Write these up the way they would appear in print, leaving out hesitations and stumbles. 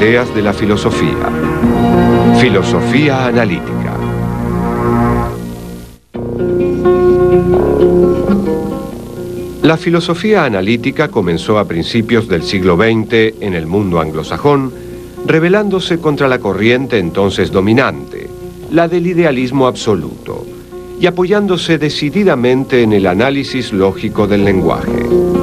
ideas de la filosofía. Filosofía analítica. La filosofía analítica comenzó a principios del siglo XX en el mundo anglosajón, rebelándose contra la corriente entonces dominante, la del idealismo absoluto, y apoyándose decididamente en el análisis lógico del lenguaje.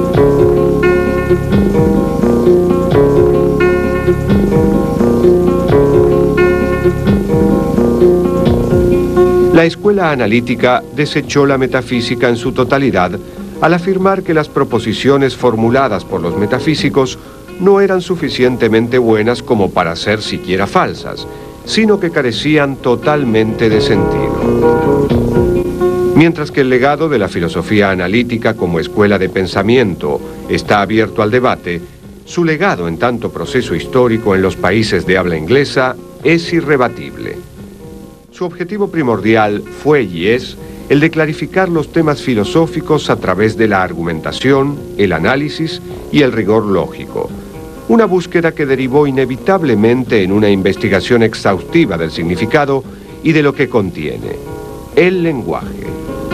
La escuela analítica desechó la metafísica en su totalidad al afirmar que las proposiciones formuladas por los metafísicos no eran suficientemente buenas como para ser siquiera falsas, sino que carecían totalmente de sentido. Mientras que el legado de la filosofía analítica como escuela de pensamiento está abierto al debate, su legado en tanto proceso histórico en los países de habla inglesa es irrebatible. Su objetivo primordial fue y es el de clarificar los temas filosóficos a través de la argumentación, el análisis y el rigor lógico. Una búsqueda que derivó inevitablemente en una investigación exhaustiva del significado y de lo que contiene, el lenguaje.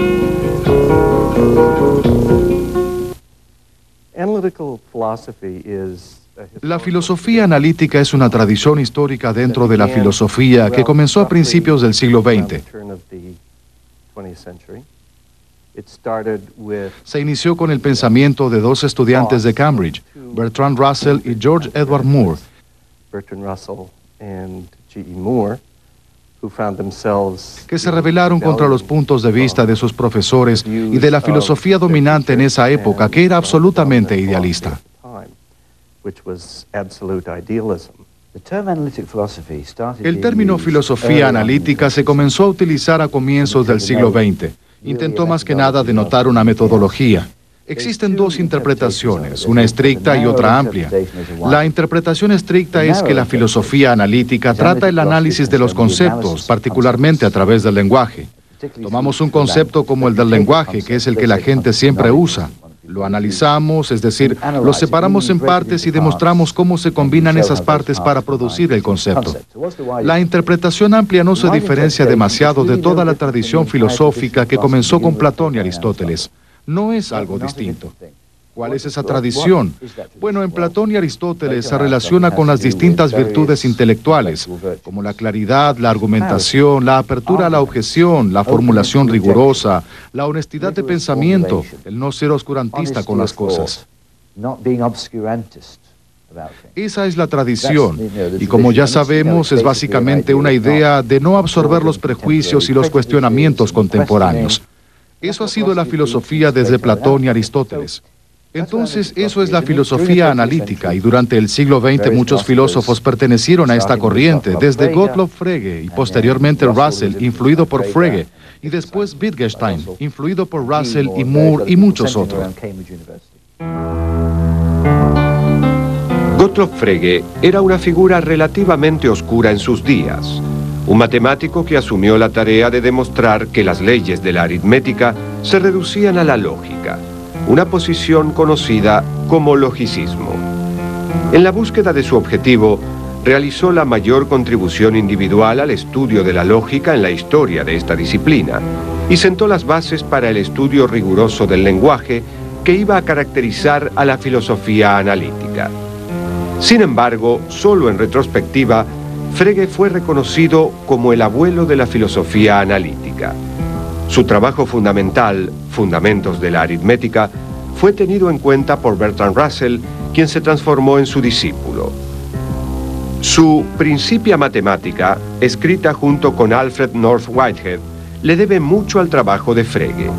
La filosofía analítica es una tradición histórica dentro de la filosofía que comenzó a principios del siglo XX. Se inició con el pensamiento de dos estudiantes de Cambridge, Bertrand Russell y George Edward Moore, que se rebelaron contra los puntos de vista de sus profesores y de la filosofía dominante en esa época, que era absolutamente idealista. El término filosofía analítica se comenzó a utilizar a comienzos del siglo XX. Intentó más que nada denotar una metodología. Existen dos interpretaciones, una estricta y otra amplia. La interpretación estricta es que la filosofía analítica trata el análisis de los conceptos, particularmente a través del lenguaje. Tomamos un concepto como el del lenguaje, que es el que la gente siempre usa. Lo analizamos, es decir, lo separamos en partes y demostramos cómo se combinan esas partes para producir el concepto. La interpretación amplia no se diferencia demasiado de toda la tradición filosófica que comenzó con Platón y Aristóteles. No es algo distinto. ¿Cuál es esa tradición? Bueno, en Platón y Aristóteles se relaciona con las distintas virtudes intelectuales, como la claridad, la argumentación, la apertura a la objeción, la formulación rigurosa, la honestidad de pensamiento, el no ser oscurantista con las cosas. Esa es la tradición, y como ya sabemos, es básicamente una idea de no absorber los prejuicios y los cuestionamientos contemporáneos. Eso ha sido la filosofía desde Platón y Aristóteles. Entonces, eso es la filosofía analítica, y durante el siglo XX muchos filósofos pertenecieron a esta corriente, desde Gottlob Frege y posteriormente Russell, influido por Frege, y después Wittgenstein, influido por Russell y Moore y muchos otros. Gottlob Frege era una figura relativamente oscura en sus días, un matemático que asumió la tarea de demostrar que las leyes de la aritmética se reducían a la lógica, una posición conocida como logicismo. En la búsqueda de su objetivo, realizó la mayor contribución individual al estudio de la lógica en la historia de esta disciplina y sentó las bases para el estudio riguroso del lenguaje que iba a caracterizar a la filosofía analítica. Sin embargo, solo en retrospectiva, Frege fue reconocido como el abuelo de la filosofía analítica. Su trabajo fundamental, Fundamentos de la Aritmética, fue tenido en cuenta por Bertrand Russell, quien se transformó en su discípulo. Su Principia Mathematica, escrita junto con Alfred North Whitehead, le debe mucho al trabajo de Frege.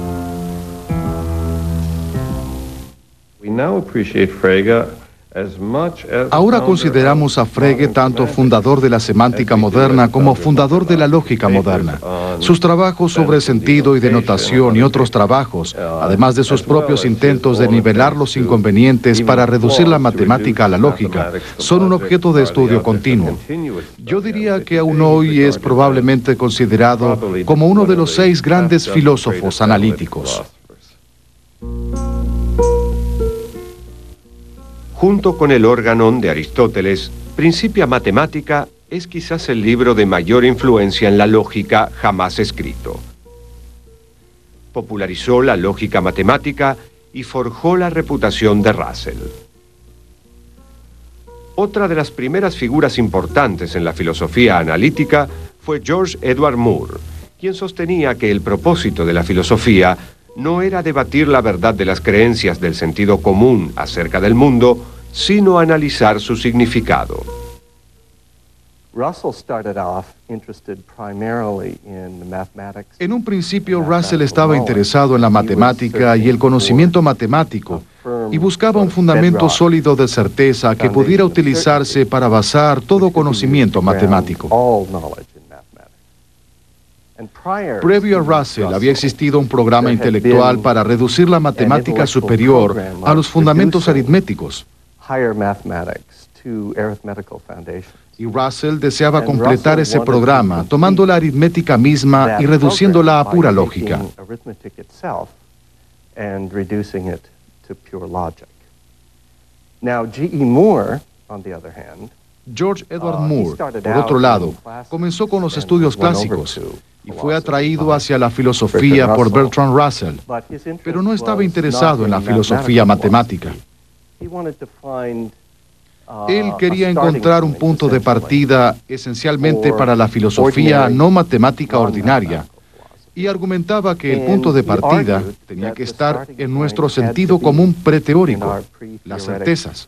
Ahora consideramos a Frege tanto fundador de la semántica moderna como fundador de la lógica moderna. Sus trabajos sobre sentido y denotación y otros trabajos, además de sus propios intentos de nivelar los inconvenientes para reducir la matemática a la lógica, son un objeto de estudio continuo. Yo diría que aún hoy es probablemente considerado como uno de los 6 grandes filósofos analíticos. Junto con el Organon de Aristóteles, Principia Mathematica es quizás el libro de mayor influencia en la lógica jamás escrito. Popularizó la lógica matemática y forjó la reputación de Russell. Otra de las primeras figuras importantes en la filosofía analítica fue George Edward Moore, quien sostenía que el propósito de la filosofía no era debatir la verdad de las creencias del sentido común acerca del mundo, sino analizar su significado. En un principio, Russell estaba interesado en la matemática y el conocimiento matemático, y buscaba un fundamento sólido de certeza que pudiera utilizarse para basar todo conocimiento matemático. Previo a Russell había existido un programa intelectual para reducir la matemática superior a los fundamentos aritméticos. Y Russell deseaba completar ese programa, tomando la aritmética misma y reduciéndola a pura lógica. George Edward Moore, por otro lado, comenzó con los estudios clásicos y fue atraído hacia la filosofía por Bertrand Russell, pero no estaba interesado en la filosofía matemática. Él quería encontrar un punto de partida esencialmente para la filosofía no matemática ordinaria, y argumentaba que el punto de partida tenía que estar en nuestro sentido común preteórico, las certezas.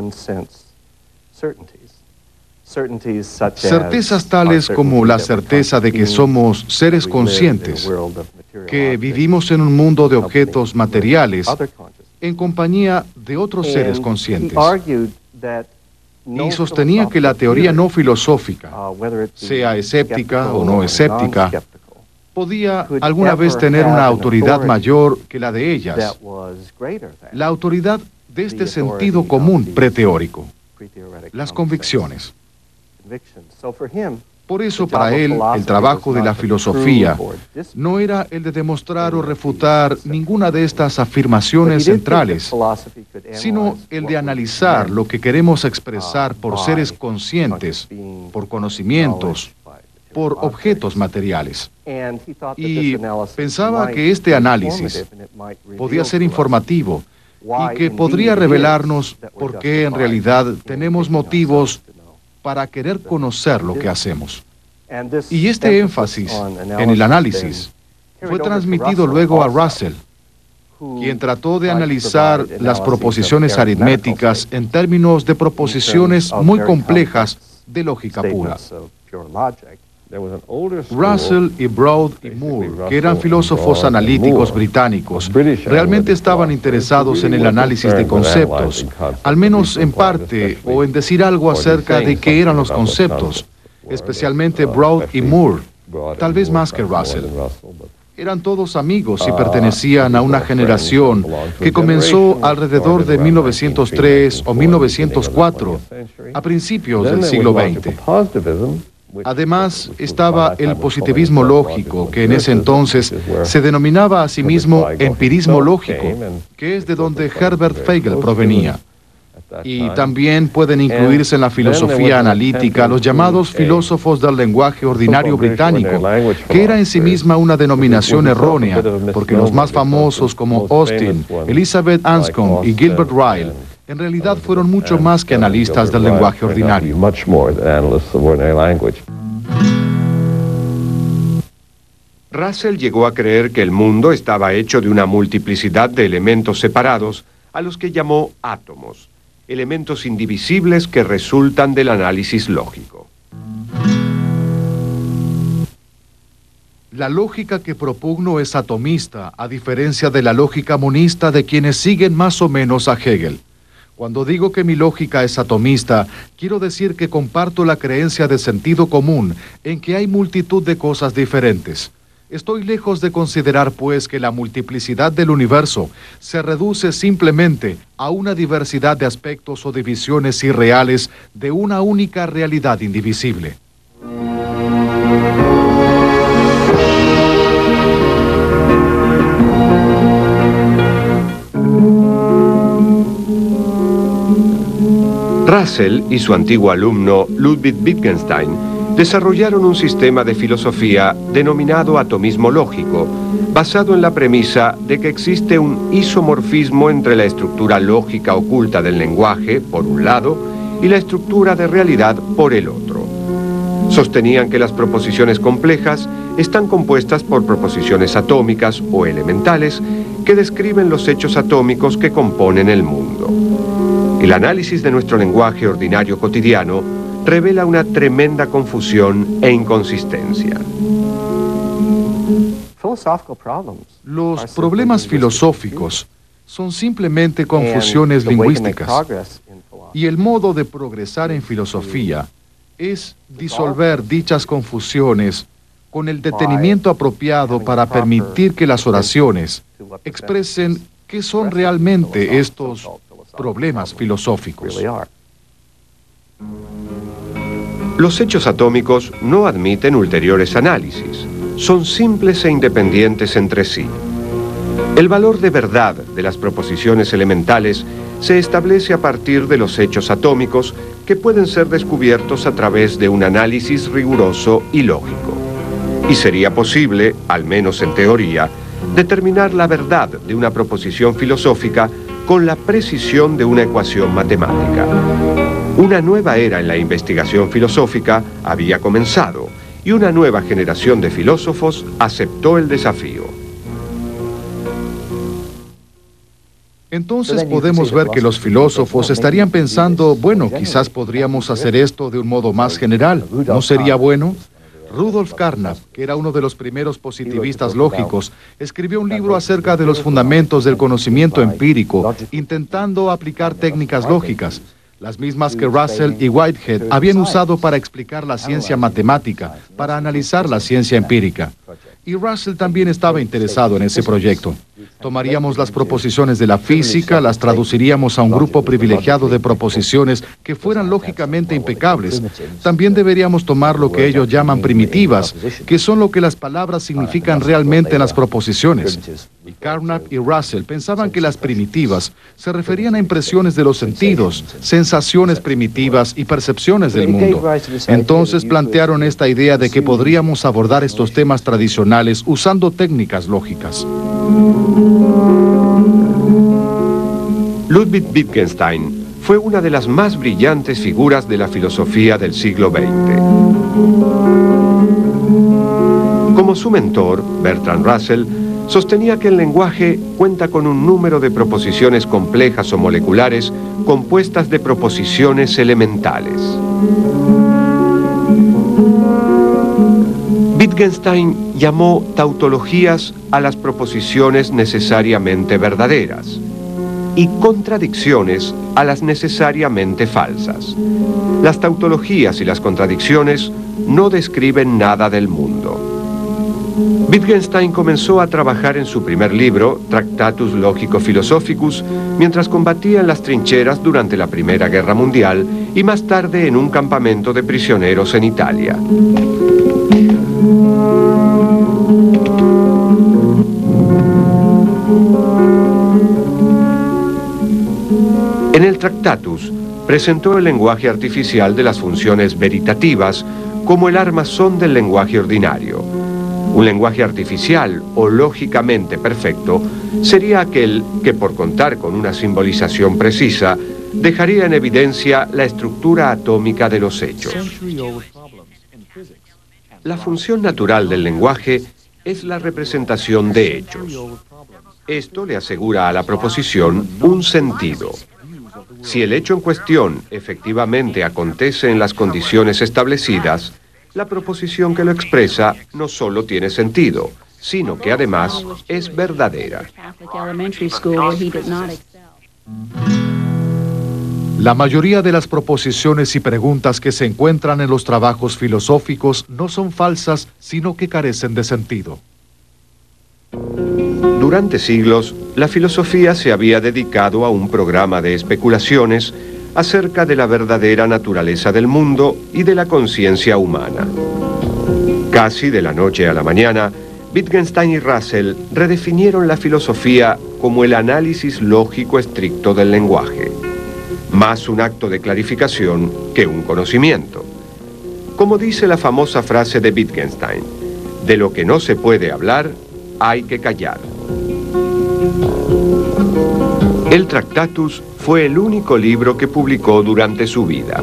Certezas tales como la certeza de que somos seres conscientes, que vivimos en un mundo de objetos materiales en compañía de otros seres conscientes. Y sostenía que la teoría no filosófica, sea escéptica o no escéptica, podía alguna vez tener una autoridad mayor que la de ellas, la autoridad de este sentido común preteórico, las convicciones. Por eso, para él, el trabajo de la filosofía no era el de demostrar o refutar ninguna de estas afirmaciones centrales, sino el de analizar lo que queremos expresar por seres conscientes, por conocimientos, por objetos materiales. Y pensaba que este análisis podía ser informativo y que podría revelarnos por qué en realidad tenemos motivos para querer conocer lo que hacemos. Y este énfasis en el análisis fue transmitido luego a Russell, quien trató de analizar las proposiciones aritméticas en términos de proposiciones muy complejas de lógica pura. Russell y Broad y Moore, que eran filósofos analíticos británicos, realmente estaban interesados en el análisis de conceptos, al menos en parte, o en decir algo acerca de qué eran los conceptos, especialmente Broad y Moore, tal vez más que Russell. Eran todos amigos y pertenecían a una generación que comenzó alrededor de 1903 o 1904, a principios del siglo XX. Además, estaba el positivismo lógico, que en ese entonces se denominaba a sí mismo empirismo lógico, que es de donde Herbert Feigl provenía. Y también pueden incluirse en la filosofía analítica los llamados filósofos del lenguaje ordinario británico, que era en sí misma una denominación errónea, porque los más famosos como Austin, Elizabeth Anscombe y Gilbert Ryle en realidad fueron mucho más que analistas del lenguaje ordinario. Russell llegó a creer que el mundo estaba hecho de una multiplicidad de elementos separados, a los que llamó átomos, elementos indivisibles que resultan del análisis lógico. La lógica que propugno es atomista, a diferencia de la lógica monista de quienes siguen más o menos a Hegel. Cuando digo que mi lógica es atomista, quiero decir que comparto la creencia de sentido común en que hay multitud de cosas diferentes. Estoy lejos de considerar, pues, que la multiplicidad del universo se reduce simplemente a una diversidad de aspectos o divisiones irreales de una única realidad indivisible. Russell y su antiguo alumno Ludwig Wittgenstein desarrollaron un sistema de filosofía denominado atomismo lógico, basado en la premisa de que existe un isomorfismo entre la estructura lógica oculta del lenguaje, por un lado, y la estructura de realidad por el otro. Sostenían que las proposiciones complejas están compuestas por proposiciones atómicas o elementales que describen los hechos atómicos que componen el mundo. El análisis de nuestro lenguaje ordinario cotidiano revela una tremenda confusión e inconsistencia. Los problemas filosóficos son simplemente confusiones lingüísticas, y el modo de progresar en filosofía es disolver dichas confusiones con el detenimiento apropiado para permitir que las oraciones expresen qué son realmente estos problemas filosóficos. Los hechos atómicos no admiten ulteriores análisis, son simples e independientes entre sí. El valor de verdad de las proposiciones elementales se establece a partir de los hechos atómicos que pueden ser descubiertos a través de un análisis riguroso y lógico. Y sería posible, al menos en teoría, determinar la verdad de una proposición filosófica con la precisión de una ecuación matemática. Una nueva era en la investigación filosófica había comenzado y una nueva generación de filósofos aceptó el desafío. Entonces podemos ver que los filósofos estarían pensando, bueno, quizás podríamos hacer esto de un modo más general, ¿no sería bueno? Rudolf Carnap, que era uno de los primeros positivistas lógicos, escribió un libro acerca de los fundamentos del conocimiento empírico, intentando aplicar técnicas lógicas, las mismas que Russell y Whitehead habían usado para explicar la ciencia matemática, para analizar la ciencia empírica. Y Russell también estaba interesado en ese proyecto. Tomaríamos las proposiciones de la física, las traduciríamos a un grupo privilegiado de proposiciones que fueran lógicamente impecables. También deberíamos tomar lo que ellos llaman primitivas, que son lo que las palabras significan realmente en las proposiciones. Y Carnap y Russell pensaban que las primitivas se referían a impresiones de los sentidos, sensaciones primitivas y percepciones del mundo. Entonces plantearon esta idea de que podríamos abordar estos temas tradicionales usando técnicas lógicas. Ludwig Wittgenstein fue una de las más brillantes figuras de la filosofía del siglo XX. Como su mentor, Bertrand Russell, sostenía que el lenguaje cuenta con un número de proposiciones complejas o moleculares compuestas de proposiciones elementales. Wittgenstein llamó tautologías a las proposiciones necesariamente verdaderas y contradicciones a las necesariamente falsas. Las tautologías y las contradicciones no describen nada del mundo. Wittgenstein comenzó a trabajar en su primer libro, Tractatus Logico-Philosophicus, mientras combatía en las trincheras durante la Primera Guerra Mundial y más tarde en un campamento de prisioneros en Italia. En el Tractatus presentó el lenguaje artificial de las funciones veritativas como el armazón del lenguaje ordinario. Un lenguaje artificial o lógicamente perfecto sería aquel que, por contar con una simbolización precisa, dejaría en evidencia la estructura atómica de los hechos. La función natural del lenguaje es la representación de hechos. Esto le asegura a la proposición un sentido. Si el hecho en cuestión efectivamente acontece en las condiciones establecidas, la proposición que lo expresa no solo tiene sentido, sino que además es verdadera. La mayoría de las proposiciones y preguntas que se encuentran en los trabajos filosóficos no son falsas, sino que carecen de sentido. Durante siglos, la filosofía se había dedicado a un programa de especulaciones acerca de la verdadera naturaleza del mundo y de la conciencia humana. Casi de la noche a la mañana, Wittgenstein y Russell redefinieron la filosofía como el análisis lógico estricto del lenguaje. más un acto de clarificación que un conocimiento. Como dice la famosa frase de Wittgenstein, de lo que no se puede hablar, hay que callar. El Tractatus fue el único libro que publicó durante su vida.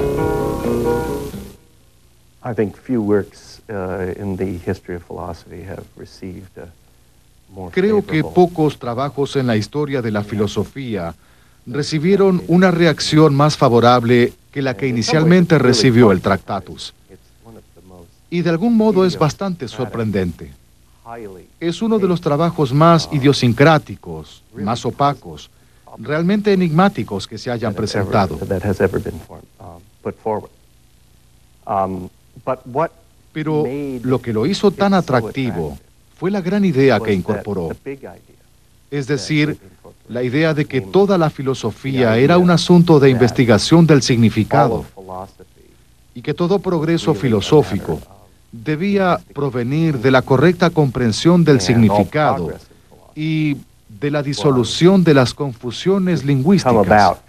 I think few works in the history of philosophy have received a more Creo que favorable pocos trabajos en la historia de la filosofía recibieron una reacción más favorable que la que inicialmente recibió el Tractatus. Y de algún modo es bastante sorprendente. Es uno de los trabajos más idiosincráticos, más opacos, realmente enigmáticos que se hayan presentado. Pero lo que lo hizo tan atractivo fue la gran idea que incorporó. Es decir, la idea de que toda la filosofía era un asunto de investigación del significado y que todo progreso filosófico debía provenir de la correcta comprensión del significado y de la disolución de las confusiones lingüísticas.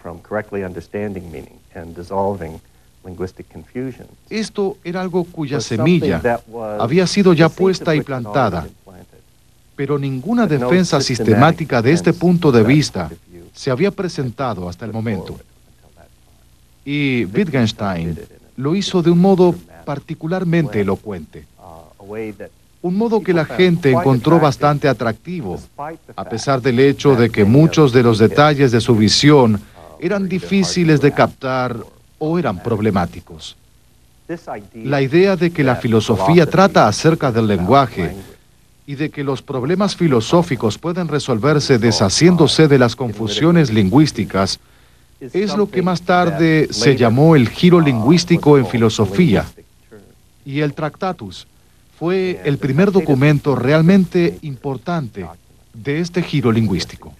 Esto era algo cuya semilla había sido ya puesta y plantada, pero ninguna defensa sistemática de este punto de vista se había presentado hasta el momento. Y Wittgenstein lo hizo de un modo particularmente elocuente. Un modo que la gente encontró bastante atractivo, a pesar del hecho de que muchos de los detalles de su visión eran difíciles de captar o eran problemáticos. La idea de que la filosofía trata acerca del lenguaje y de que los problemas filosóficos pueden resolverse deshaciéndose de las confusiones lingüísticas es lo que más tarde se llamó el giro lingüístico en filosofía. Y el Tractatus fue el primer documento realmente importante de este giro lingüístico.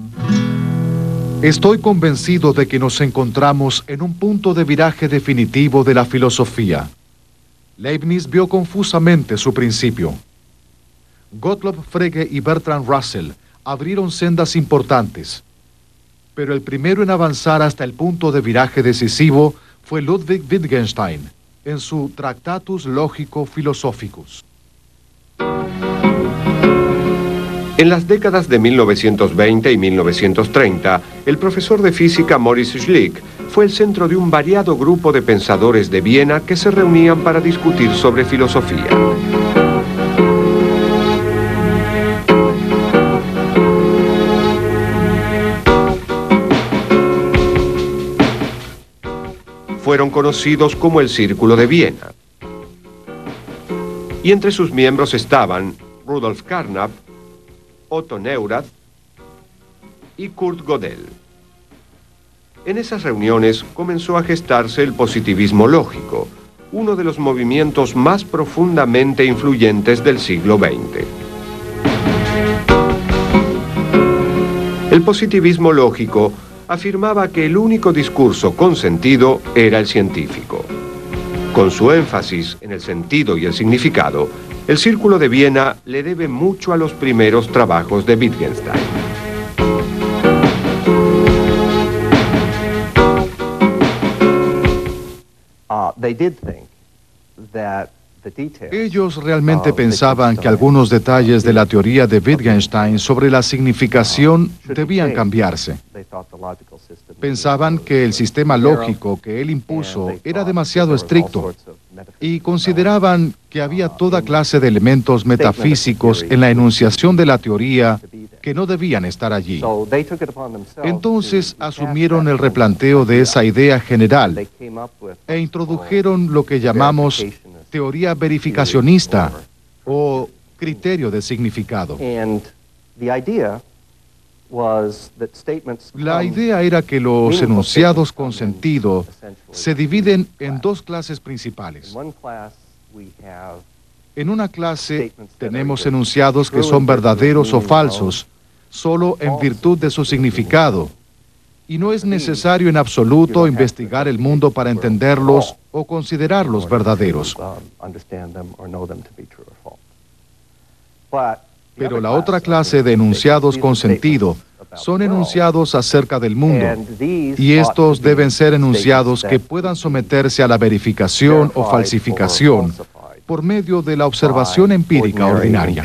Estoy convencido de que nos encontramos en un punto de viraje definitivo de la filosofía. Leibniz vio confusamente su principio. Gottlob Frege y Bertrand Russell abrieron sendas importantes, pero el primero en avanzar hasta el punto de viraje decisivo fue Ludwig Wittgenstein, en su Tractatus Logico Philosophicus. En las décadas de 1920 y 1930, el profesor de física Maurice Schlick fue el centro de un variado grupo de pensadores de Viena que se reunían para discutir sobre filosofía. Fueron conocidos como el Círculo de Viena. Y entre sus miembros estaban Rudolf Carnap, Otto Neurath y Kurt Gödel. En esas reuniones comenzó a gestarse el positivismo lógico, uno de los movimientos más profundamente influyentes del siglo XX. El positivismo lógico afirmaba que el único discurso con sentido era el científico. Con su énfasis en el sentido y el significado, el Círculo de Viena le debe mucho a los primeros trabajos de Wittgenstein. Ellos realmente pensaban que algunos detalles de la teoría de Wittgenstein sobre la significación debían cambiarse. Pensaban que el sistema lógico que él impuso era demasiado estricto y consideraban que había toda clase de elementos metafísicos en la enunciación de la teoría que no debían estar allí. Entonces asumieron el replanteo de esa idea general e introdujeron lo que llamamos teoría verificacionista o criterio de significado. La idea era que los enunciados con sentido se dividen en dos clases principales. En una clase tenemos enunciados que son verdaderos o falsos, solo en virtud de su significado, y no es necesario en absoluto investigar el mundo para entenderlos o considerarlos verdaderos. Pero la otra clase de enunciados con sentido son enunciados acerca del mundo, y estos deben ser enunciados que puedan someterse a la verificación o falsificación por medio de la observación empírica ordinaria.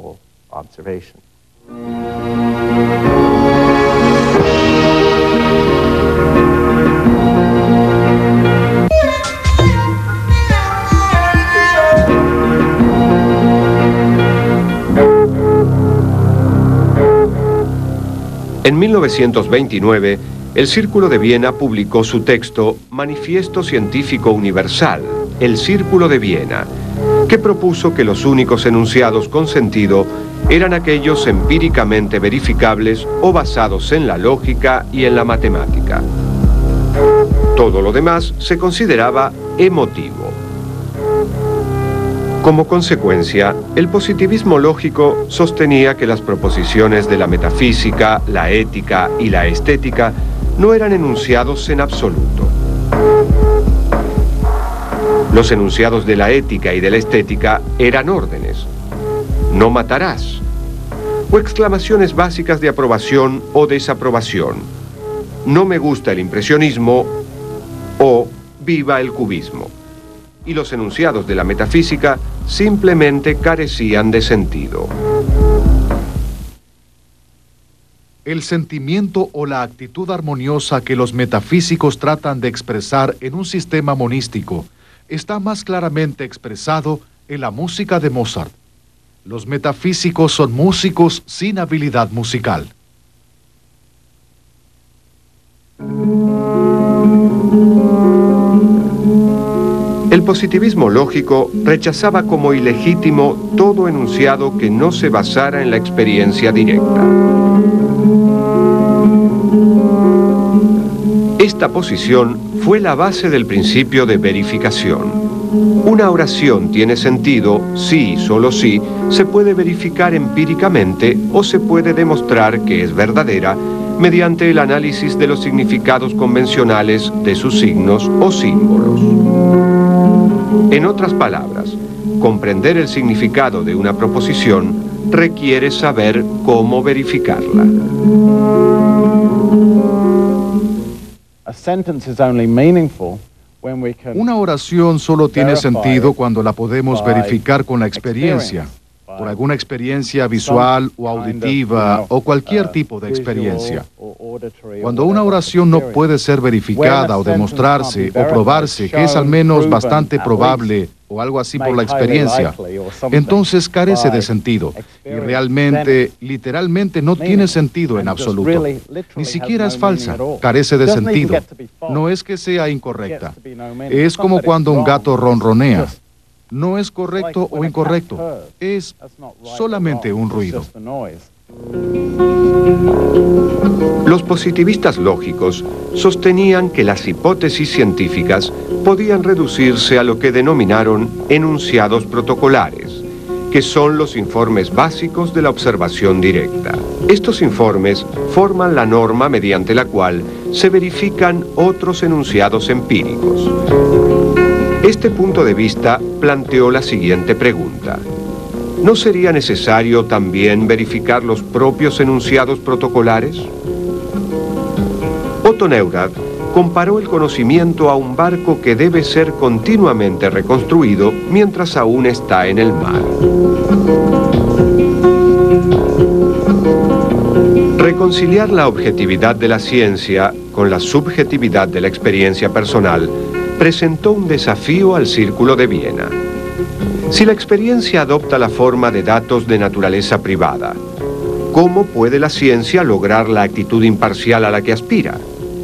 En 1929, el Círculo de Viena publicó su texto Manifiesto Científico Universal, el Círculo de Viena, que propuso que los únicos enunciados con sentido eran aquellos empíricamente verificables o basados en la lógica y en la matemática. Todo lo demás se consideraba emotivo. Como consecuencia, el positivismo lógico sostenía que las proposiciones de la metafísica, la ética y la estética no eran enunciados en absoluto. Los enunciados de la ética y de la estética eran órdenes. No matarás. O exclamaciones básicas de aprobación o desaprobación. No me gusta el impresionismo o viva el cubismo. Y los enunciados de la metafísica simplemente carecían de sentido. El sentimiento o la actitud armoniosa que los metafísicos tratan de expresar en un sistema monístico está más claramente expresado en la música de Mozart. Los metafísicos son músicos sin habilidad musical. El positivismo lógico rechazaba como ilegítimo todo enunciado que no se basara en la experiencia directa. Esta posición fue la base del principio de verificación. Una oración tiene sentido si y solo si se puede verificar empíricamente o se puede demostrar que es verdadera mediante el análisis de los significados convencionales de sus signos o símbolos. En otras palabras, comprender el significado de una proposición requiere saber cómo verificarla. Una oración solo tiene sentido cuando la podemos verificar con la experiencia, por alguna experiencia visual o auditiva o cualquier tipo de experiencia. Cuando una oración no puede ser verificada o demostrarse o probarse que es al menos bastante probable o algo así por la experiencia, entonces carece de sentido y realmente, literalmente no tiene sentido en absoluto. Ni siquiera es falsa, carece de sentido. No es que sea incorrecta. Es como cuando un gato ronronea. No es correcto o incorrecto, es solamente un ruido. Los positivistas lógicos sostenían que las hipótesis científicas podían reducirse a lo que denominaron enunciados protocolares, que son los informes básicos de la observación directa. Estos informes forman la norma mediante la cual se verifican otros enunciados empíricos. Este punto de vista planteó la siguiente pregunta. ¿No sería necesario también verificar los propios enunciados protocolares? Otto Neurath comparó el conocimiento a un barco que debe ser continuamente reconstruido mientras aún está en el mar. Reconciliar la objetividad de la ciencia con la subjetividad de la experiencia personal presentó un desafío al Círculo de Viena. Si la experiencia adopta la forma de datos de naturaleza privada, ¿cómo puede la ciencia lograr la actitud imparcial a la que aspira?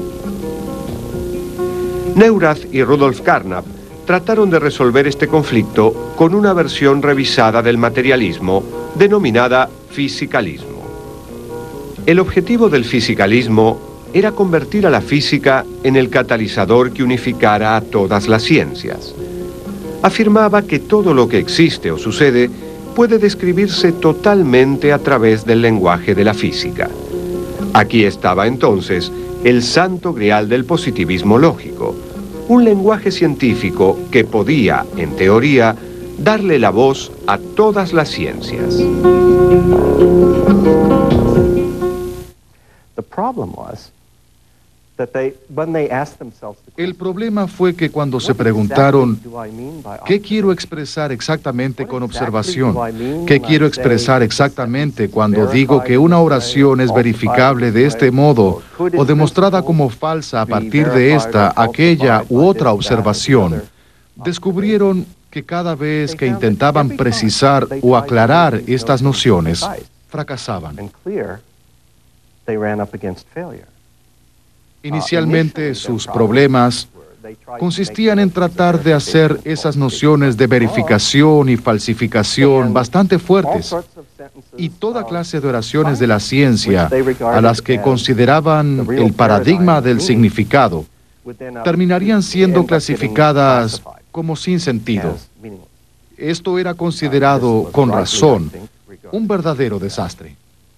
Neurath y Rudolf Carnap trataron de resolver este conflicto con una versión revisada del materialismo denominada fisicalismo. El objetivo del fisicalismo era convertir a la física en el catalizador que unificara a todas las ciencias. Afirmaba que todo lo que existe o sucede puede describirse totalmente a través del lenguaje de la física. Aquí estaba entonces el santo grial del positivismo lógico, un lenguaje científico que podía, en teoría, darle la voz a todas las ciencias. El problema fue que cuando se preguntaron, ¿qué quiero expresar exactamente con observación? ¿Qué quiero expresar exactamente cuando digo que una oración es verificable de este modo o demostrada como falsa a partir de esta, aquella u otra observación? Descubrieron que cada vez que intentaban precisar o aclarar estas nociones, fracasaban. Inicialmente, sus problemas consistían en tratar de hacer esas nociones de verificación y falsificación bastante fuertes, y toda clase de oraciones de la ciencia, a las que consideraban el paradigma del significado, terminarían siendo clasificadas como sin sentido. Esto era considerado, con razón, un verdadero desastre.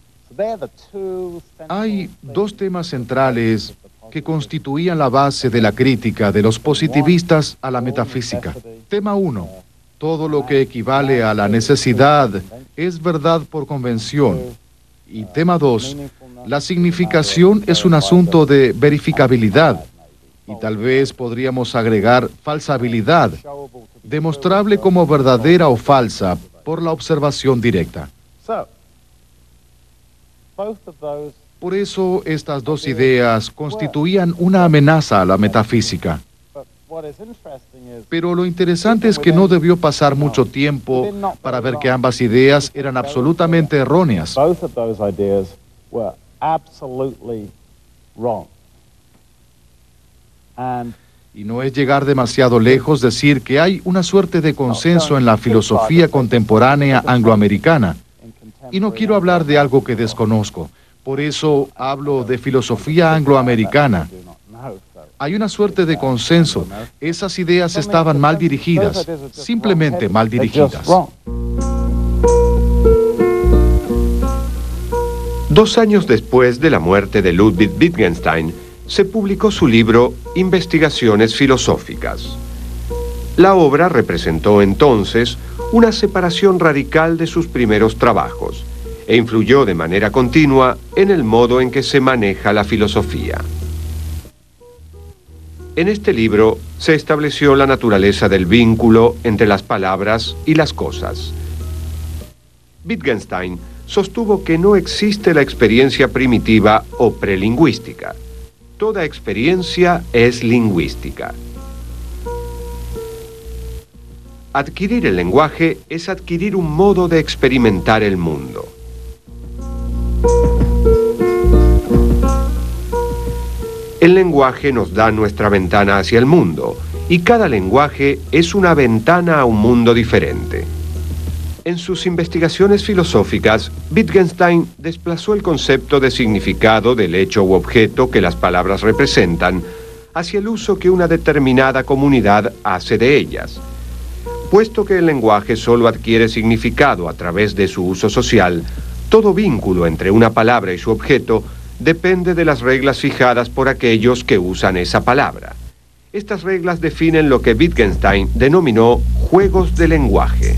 Hay dos temas centrales que constituían la base de la crítica de los positivistas a la metafísica. Tema 1. Todo lo que equivale a la necesidad es verdad por convención. Y tema 2. La significación es un asunto de verificabilidad. Y tal vez podríamos agregar falsabilidad, demostrable como verdadera o falsa por la observación directa. Por eso, estas dos ideas constituían una amenaza a la metafísica. Pero lo interesante es que no debió pasar mucho tiempo para ver que ambas ideas eran absolutamente erróneas. Y no es llegar demasiado lejos decir que hay una suerte de consenso en la filosofía contemporánea angloamericana. Y no quiero hablar de algo que desconozco. Por eso hablo de filosofía angloamericana. Hay una suerte de consenso. Esas ideas estaban mal dirigidas, simplemente mal dirigidas. 2 años después de la muerte de Ludwig Wittgenstein, se publicó su libro Investigaciones filosóficas. La obra representó entonces una separación radical de sus primeros trabajos e influyó de manera continua en el modo en que se maneja la filosofía. En este libro se estableció la naturaleza del vínculo entre las palabras y las cosas. Wittgenstein sostuvo que no existe la experiencia primitiva o prelingüística. Toda experiencia es lingüística. Adquirir el lenguaje es adquirir un modo de experimentar el mundo. El lenguaje nos da nuestra ventana hacia el mundo, y cada lenguaje es una ventana a un mundo diferente. En sus investigaciones filosóficas, Wittgenstein desplazó el concepto de significado del hecho u objeto que las palabras representan hacia el uso que una determinada comunidad hace de ellas. Puesto que el lenguaje solo adquiere significado a través de su uso social, todo vínculo entre una palabra y su objeto depende de las reglas fijadas por aquellos que usan esa palabra. Estas reglas definen lo que Wittgenstein denominó juegos de lenguaje.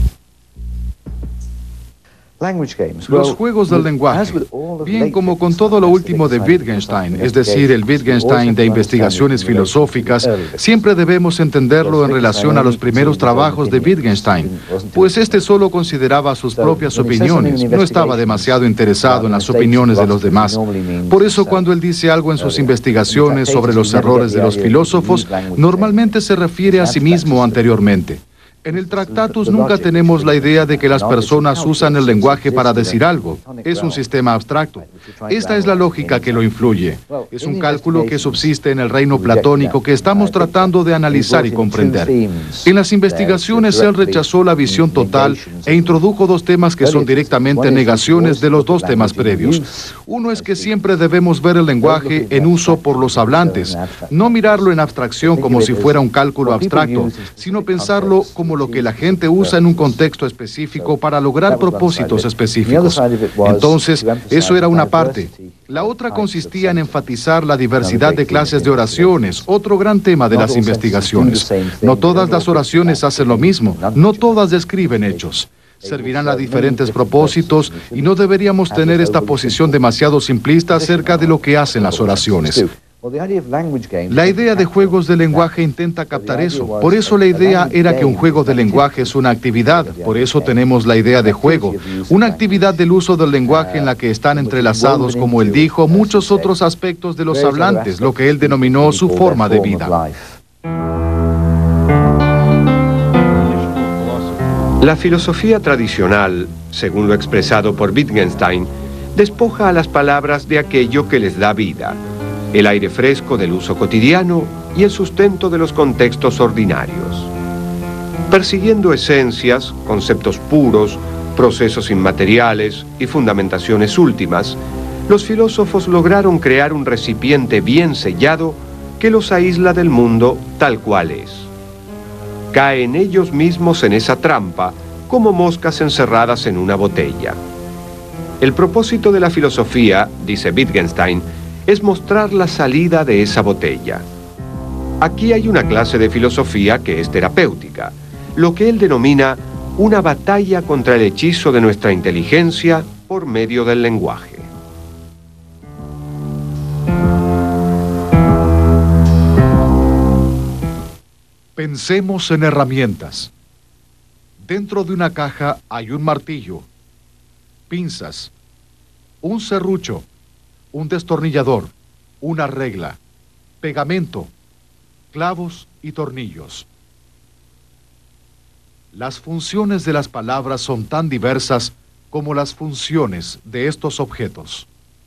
Los juegos del lenguaje, bien como con todo lo último de Wittgenstein, es decir, el Wittgenstein de investigaciones filosóficas, siempre debemos entenderlo en relación a los primeros trabajos de Wittgenstein, pues este solo consideraba sus propias opiniones, no estaba demasiado interesado en las opiniones de los demás. Por eso, cuando él dice algo en sus investigaciones sobre los errores de los filósofos, normalmente se refiere a sí mismo anteriormente. En el Tractatus nunca tenemos la idea de que las personas usan el lenguaje para decir algo. Es un sistema abstracto. Esta es la lógica que lo influye. Es un cálculo que subsiste en el reino platónico que estamos tratando de analizar y comprender. En las investigaciones él rechazó la visión total e introdujo dos temas que son directamente negaciones de los dos temas previos. Uno es que siempre debemos ver el lenguaje en uso por los hablantes, no mirarlo en abstracción como si fuera un cálculo abstracto, sino pensarlo como lo que la gente usa en un contexto específico para lograr propósitos específicos. Entonces, eso era una parte. La otra consistía en enfatizar la diversidad de clases de oraciones, otro gran tema de las investigaciones. No todas las oraciones hacen lo mismo, no todas describen hechos. servirán a diferentes propósitos y no deberíamos tener esta posición demasiado simplista acerca de lo que hacen las oraciones. La idea de juegos de lenguaje intenta captar eso. Por eso la idea era que un juego de lenguaje es una actividad. Por eso tenemos la idea de juego. Una actividad del uso del lenguaje en la que están entrelazados, como él dijo, muchos otros aspectos de los hablantes, lo que él denominó su forma de vida. La filosofía tradicional, según lo expresado por Wittgenstein, despoja a las palabras de aquello que les da vida, el aire fresco del uso cotidiano y el sustento de los contextos ordinarios. Persiguiendo esencias, conceptos puros, procesos inmateriales y fundamentaciones últimas, los filósofos lograron crear un recipiente bien sellado que los aísla del mundo tal cual es. Caen ellos mismos en esa trampa como moscas encerradas en una botella. El propósito de la filosofía, dice Wittgenstein, es mostrar la salida de esa botella. Aquí hay una clase de filosofía que es terapéutica, lo que él denomina una batalla contra el hechizo de nuestra inteligencia por medio del lenguaje. Pensemos en herramientas. Dentro de una caja hay un martillo, pinzas, un serrucho, un destornillador, una regla, pegamento, clavos y tornillos. Las funciones de las palabras son tan diversas como las funciones de estos objetos.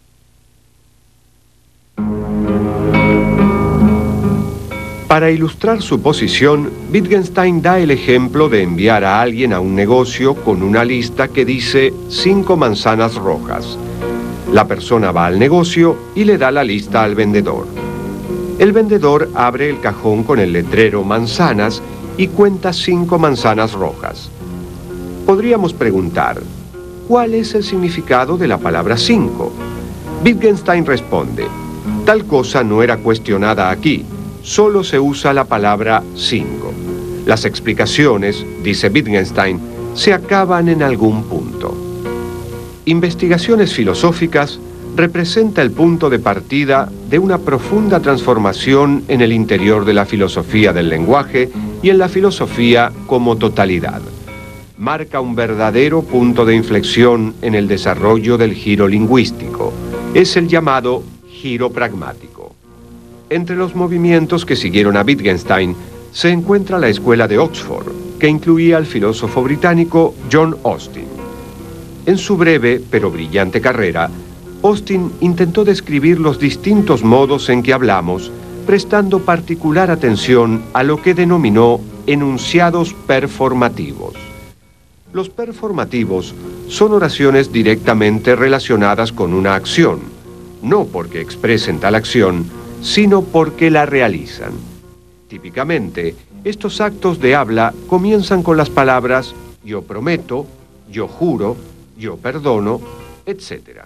Para ilustrar su posición, Wittgenstein da el ejemplo de enviar a alguien a un negocio con una lista que dice 5 manzanas rojas. La persona va al negocio y le da la lista al vendedor. El vendedor abre el cajón con el letrero manzanas y cuenta 5 manzanas rojas. Podríamos preguntar, ¿cuál es el significado de la palabra 5? Wittgenstein responde, tal cosa no era cuestionada aquí, solo se usa la palabra 5. Las explicaciones, dice Wittgenstein, se acaban en algún punto. Investigaciones filosóficas representa el punto de partida de una profunda transformación en el interior de la filosofía del lenguaje y en la filosofía como totalidad. Marca un verdadero punto de inflexión en el desarrollo del giro lingüístico. Es el llamado giro pragmático. Entre los movimientos que siguieron a Wittgenstein se encuentra la Escuela de Oxford, que incluía al filósofo británico John Austin. En su breve pero brillante carrera, Austin intentó describir los distintos modos en que hablamos, prestando particular atención a lo que denominó enunciados performativos. Los performativos son oraciones directamente relacionadas con una acción, no porque expresen tal acción, sino porque la realizan. Típicamente, estos actos de habla comienzan con las palabras yo prometo, yo juro, yo perdono, etc.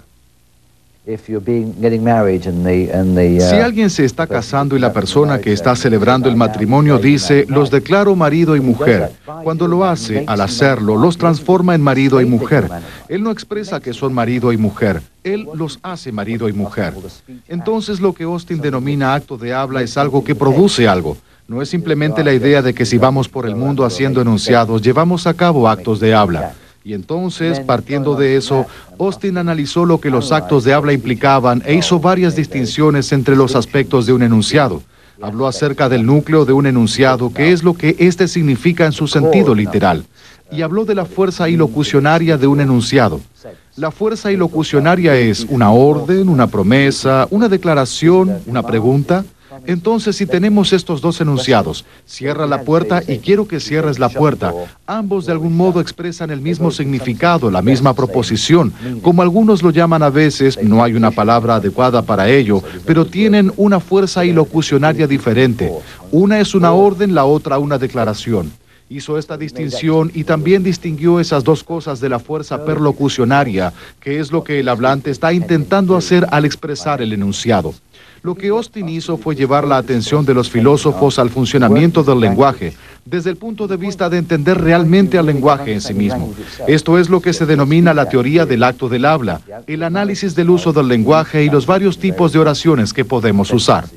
Si alguien se está casando y la persona que está celebrando el matrimonio dice, los declaro marido y mujer, cuando lo hace, al hacerlo, los transforma en marido y mujer. Él no expresa que son marido y mujer, él los hace marido y mujer. Entonces lo que Austin denomina acto de habla es algo que produce algo. No es simplemente la idea de que si vamos por el mundo haciendo enunciados, llevamos a cabo actos de habla. Y entonces, partiendo de eso, Austin analizó lo que los actos de habla implicaban e hizo varias distinciones entre los aspectos de un enunciado. Habló acerca del núcleo de un enunciado, que es lo que éste significa en su sentido literal. Y habló de la fuerza ilocucionaria de un enunciado. La fuerza ilocucionaria es una orden, una promesa, una declaración, una pregunta. Entonces, si tenemos estos dos enunciados, cierra la puerta y quiero que cierres la puerta, ambos de algún modo expresan el mismo significado, la misma proposición. Como algunos lo llaman a veces, no hay una palabra adecuada para ello, pero tienen una fuerza ilocucionaria diferente. Una es una orden, la otra una declaración. Hizo esta distinción y también distinguió esas dos cosas de la fuerza perlocucionaria, que es lo que el hablante está intentando hacer al expresar el enunciado. Lo que Austin hizo fue llevar la atención de los filósofos al funcionamiento del lenguaje, desde el punto de vista de entender realmente al lenguaje en sí mismo. Esto es lo que se denomina la teoría del acto del habla, el análisis del uso del lenguaje y los varios tipos de oraciones que podemos usar.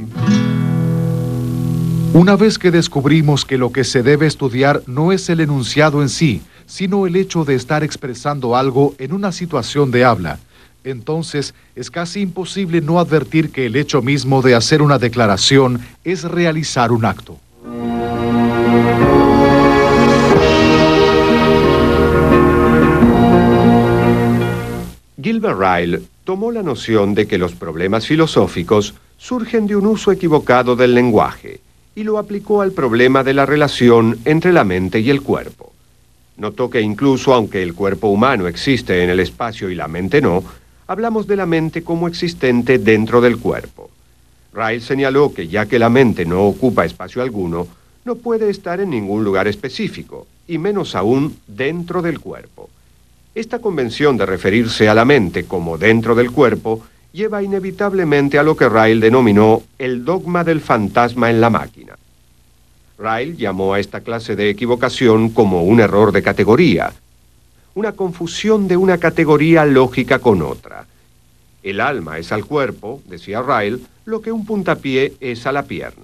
Una vez que descubrimos que lo que se debe estudiar no es el enunciado en sí, sino el hecho de estar expresando algo en una situación de habla, entonces es casi imposible no advertir que el hecho mismo de hacer una declaración es realizar un acto. Gilbert Ryle tomó la noción de que los problemas filosóficos surgen de un uso equivocado del lenguaje y lo aplicó al problema de la relación entre la mente y el cuerpo. Notó que incluso aunque el cuerpo humano existe en el espacio y la mente no, hablamos de la mente como existente dentro del cuerpo. Ryle señaló que ya que la mente no ocupa espacio alguno, no puede estar en ningún lugar específico, y menos aún dentro del cuerpo. Esta convención de referirse a la mente como dentro del cuerpo lleva inevitablemente a lo que Ryle denominó el dogma del fantasma en la máquina. Ryle llamó a esta clase de equivocación como un error de categoría, una confusión de una categoría lógica con otra. El alma es al cuerpo, decía Ryle, lo que un puntapié es a la pierna.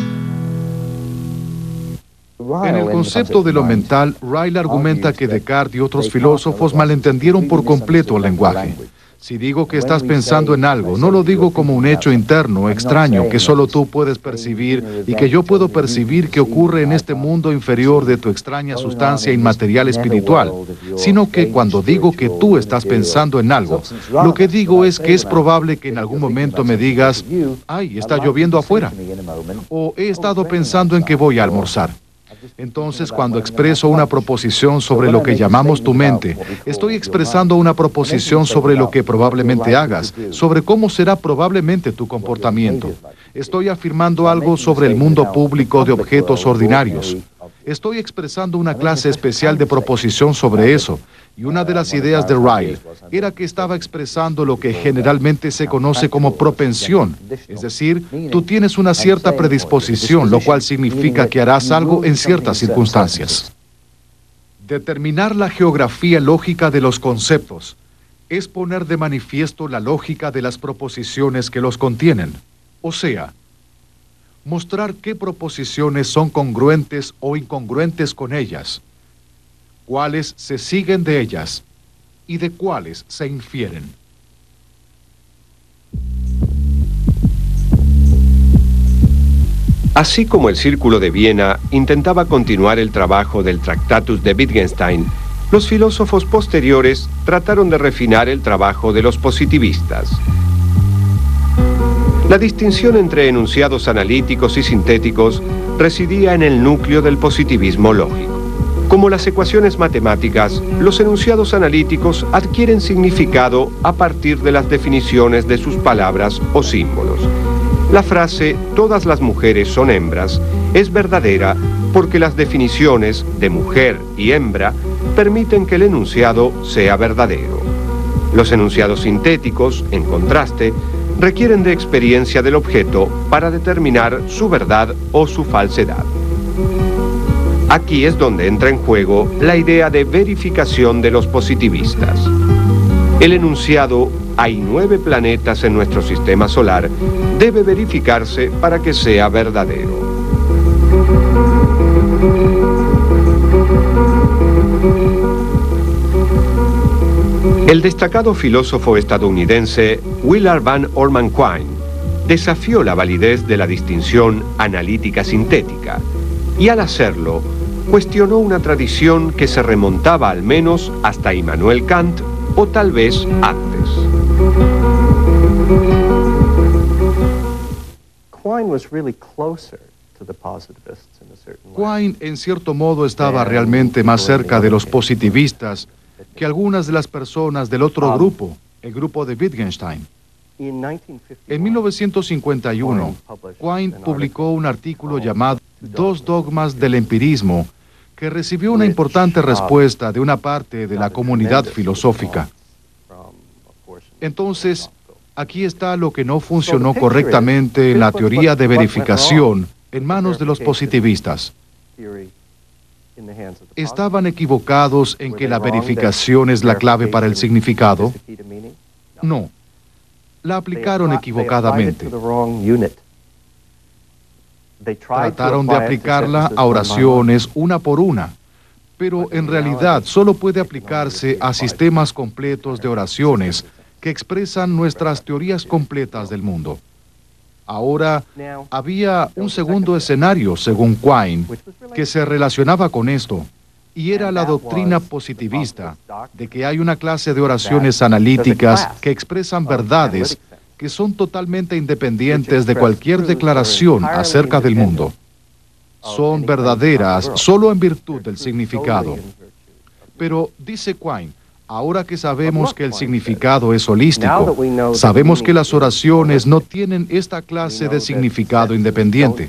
En el concepto de lo mental, Ryle argumenta que Descartes y otros filósofos malentendieron por completo el lenguaje. Si digo que estás pensando en algo, no lo digo como un hecho interno, extraño, que solo tú puedes percibir y que yo puedo percibir que ocurre en este mundo inferior de tu extraña sustancia inmaterial espiritual, sino que cuando digo que tú estás pensando en algo, lo que digo es que es probable que en algún momento me digas, ¡ay, está lloviendo afuera! O he estado pensando en que voy a almorzar. Entonces, cuando expreso una proposición sobre lo que llamamos tu mente, estoy expresando una proposición sobre lo que probablemente hagas, sobre cómo será probablemente tu comportamiento. Estoy afirmando algo sobre el mundo público de objetos ordinarios. Estoy expresando una clase especial de proposición sobre eso, y una de las ideas de Ryle era que estaba expresando lo que generalmente se conoce como propensión, es decir, tú tienes una cierta predisposición, lo cual significa que harás algo en ciertas circunstancias. Determinar la geografía lógica de los conceptos es poner de manifiesto la lógica de las proposiciones que los contienen, o sea, mostrar qué proposiciones son congruentes o incongruentes con ellas, cuáles se siguen de ellas y de cuáles se infieren. Así como el Círculo de Viena intentaba continuar el trabajo del Tractatus de Wittgenstein, los filósofos posteriores trataron de refinar el trabajo de los positivistas. La distinción entre enunciados analíticos y sintéticos residía en el núcleo del positivismo lógico. Como las ecuaciones matemáticas, los enunciados analíticos adquieren significado a partir de las definiciones de sus palabras o símbolos. La frase "todas las mujeres son hembras" es verdadera porque las definiciones de mujer y hembra permiten que el enunciado sea verdadero. Los enunciados sintéticos, en contraste, requieren de experiencia del objeto para determinar su verdad o su falsedad. Aquí es donde entra en juego la idea de verificación de los positivistas. El enunciado "hay 9 planetas en nuestro sistema solar" debe verificarse para que sea verdadero. El destacado filósofo estadounidense Willard Van Orman Quine desafió la validez de la distinción analítica-sintética y al hacerlo cuestionó una tradición que se remontaba al menos hasta Immanuel Kant o tal vez antes. Quine en cierto modo estaba realmente más cerca de los positivistas que algunas de las personas del otro grupo, el grupo de Wittgenstein. En 1951, Quine publicó un artículo llamado Dos dogmas del empirismo, que recibió una importante respuesta de una parte de la comunidad filosófica. Entonces, Aquí está lo que no funcionó correctamente en la teoría de verificación en manos de los positivistas. ¿Estaban equivocados en que la verificación es la clave para el significado? No. La aplicaron equivocadamente. Trataron de aplicarla a oraciones una por una, pero en realidad solo puede aplicarse a sistemas completos de oraciones que expresan nuestras teorías completas del mundo. Ahora, había un segundo escenario, según Quine, que se relacionaba con esto, y era la doctrina positivista de que hay una clase de oraciones analíticas que expresan verdades que son totalmente independientes de cualquier declaración acerca del mundo. Son verdaderas solo en virtud del significado. Pero, dice Quine, ahora que sabemos que el significado es holístico, sabemos que las oraciones no tienen esta clase de significado independiente.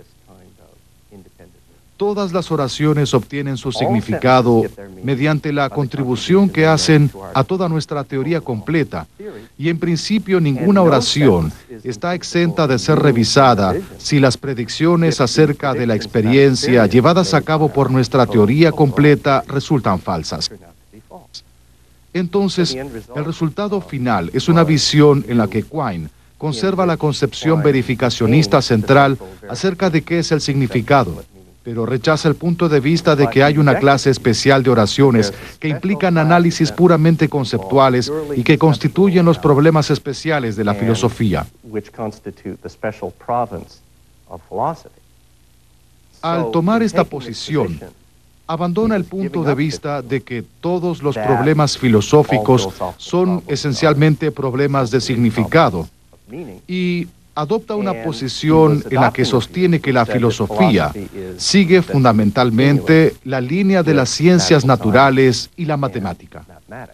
Todas las oraciones obtienen su significado mediante la contribución que hacen a toda nuestra teoría completa, y en principio ninguna oración está exenta de ser revisada si las predicciones acerca de la experiencia llevadas a cabo por nuestra teoría completa resultan falsas. Entonces, el resultado final es una visión en la que Quine conserva la concepción verificacionista central acerca de qué es el significado, pero rechaza el punto de vista de que hay una clase especial de oraciones que implican análisis puramente conceptuales y que constituyen los problemas especiales de la filosofía. Al tomar esta posición, abandona el punto de vista de que todos los problemas filosóficos son esencialmente problemas de significado y adopta una posición en la que sostiene que la filosofía sigue fundamentalmente la línea de las ciencias naturales y la matemática.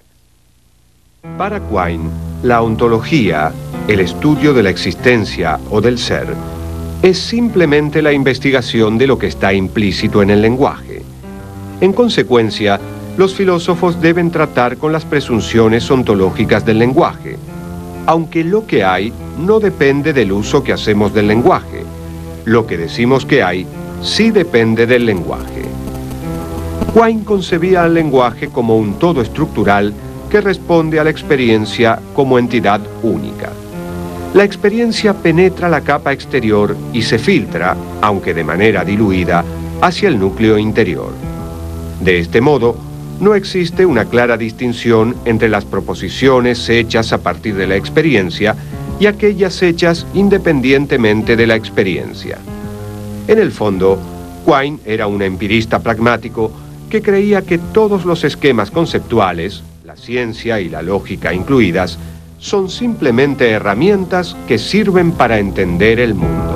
Para Quine, la ontología, el estudio de la existencia o del ser, es simplemente la investigación de lo que está implícito en el lenguaje. En consecuencia, los filósofos deben tratar con las presunciones ontológicas del lenguaje, aunque lo que hay no depende del uso que hacemos del lenguaje. Lo que decimos que hay sí depende del lenguaje. Quine concebía al lenguaje como un todo estructural que responde a la experiencia como entidad única. La experiencia penetra la capa exterior y se filtra, aunque de manera diluida, hacia el núcleo interior. De este modo, no existe una clara distinción entre las proposiciones hechas a partir de la experiencia y aquellas hechas independientemente de la experiencia. En el fondo, Quine era un empirista pragmático que creía que todos los esquemas conceptuales, la ciencia y la lógica incluidas, son simplemente herramientas que sirven para entender el mundo.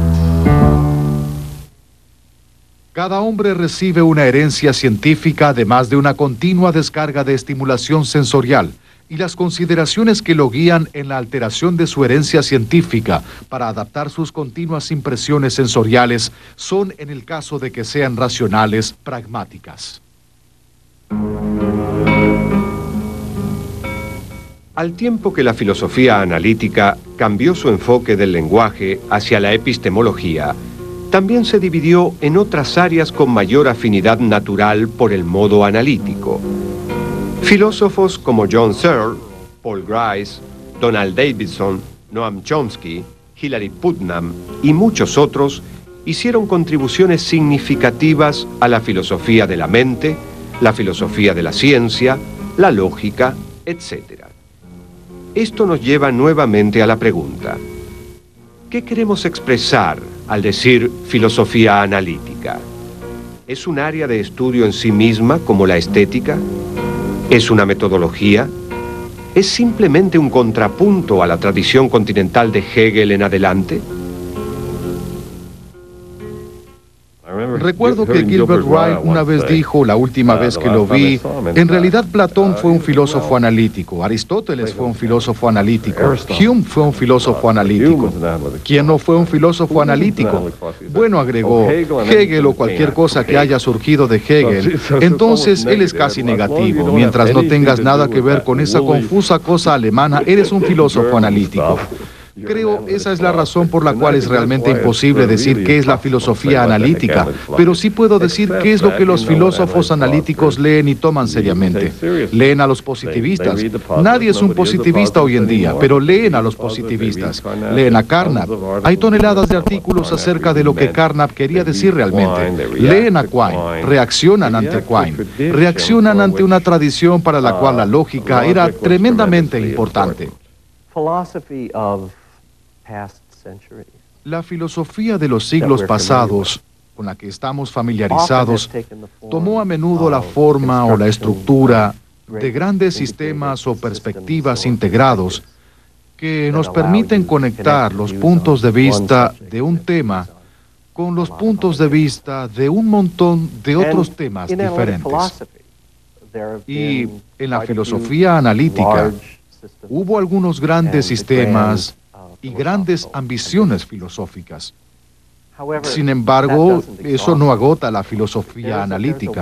Cada hombre recibe una herencia científica además de una continua descarga de estimulación sensorial, y las consideraciones que lo guían en la alteración de su herencia científica para adaptar sus continuas impresiones sensoriales son, en el caso de que sean racionales, pragmáticas. Al tiempo que la filosofía analítica cambió su enfoque del lenguaje hacia la epistemología, también se dividió en otras áreas con mayor afinidad natural por el modo analítico. Filósofos como John Searle, Paul Grice, Donald Davidson, Noam Chomsky, Hilary Putnam y muchos otros hicieron contribuciones significativas a la filosofía de la mente, la filosofía de la ciencia, la lógica, etc. Esto nos lleva nuevamente a la pregunta: ¿qué queremos expresar al decir filosofía analítica? ¿Es un área de estudio en sí misma como la estética? ¿Es una metodología? ¿Es simplemente un contrapunto a la tradición continental de Hegel en adelante? Recuerdo que Gilbert Ryle una vez dijo, la última vez que lo vi, en realidad Platón fue un filósofo analítico, Aristóteles fue un filósofo analítico, Hume fue un filósofo analítico. ¿Quién no fue un filósofo analítico? Bueno, agregó, Hegel o cualquier cosa que haya surgido de Hegel, entonces él es casi negativo. Mientras no tengas nada que ver con esa confusa cosa alemana, eres un filósofo analítico. Creo esa es la razón por la cual es realmente imposible decir qué es la filosofía analítica, pero sí puedo decir qué es lo que los filósofos analíticos leen y toman seriamente. Leen a los positivistas. Nadie es un positivista hoy en día, pero leen a los positivistas. Leen a Carnap. Hay toneladas de artículos acerca de lo que Carnap quería decir realmente. Leen a Quine. Reaccionan ante Quine. Reaccionan ante una tradición para la cual la lógica era tremendamente importante. La filosofía de los siglos pasados, con la que estamos familiarizados, tomó a menudo la forma o la estructura de grandes sistemas o perspectivas integrados que nos permiten conectar los puntos de vista de un tema con los puntos de vista de un montón de otros temas diferentes. Y en la filosofía analítica hubo algunos grandes sistemas y grandes ambiciones filosóficas. Sin embargo, eso no agota la filosofía analítica.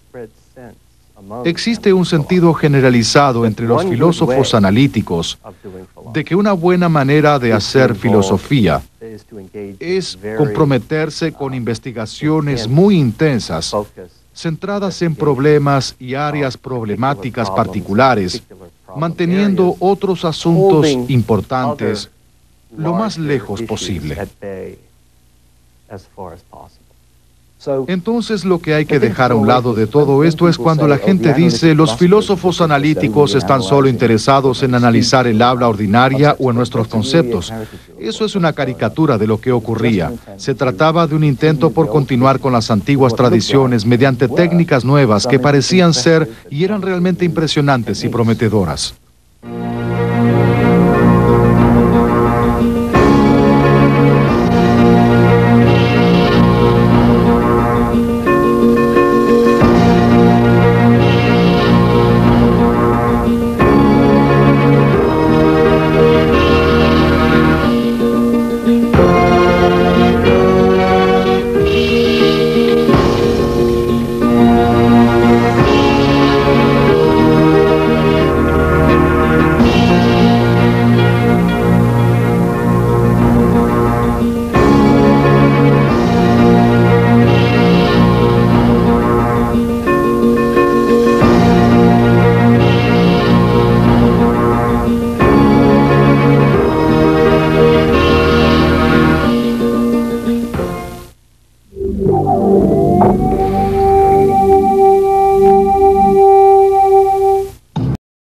Existe un sentido generalizado entre los filósofos analíticos de que una buena manera de hacer filosofía es comprometerse con investigaciones muy intensas, centradas en problemas y áreas problemáticas particulares, manteniendo otros asuntos importantes lo más lejos posible. Entonces lo que hay que dejar a un lado de todo esto es cuando la gente dice los filósofos analíticos están solo interesados en analizar el habla ordinaria o en nuestros conceptos. Eso es una caricatura de lo que ocurría. Se trataba de un intento por continuar con las antiguas tradiciones mediante técnicas nuevas que parecían ser y eran realmente impresionantes y prometedoras.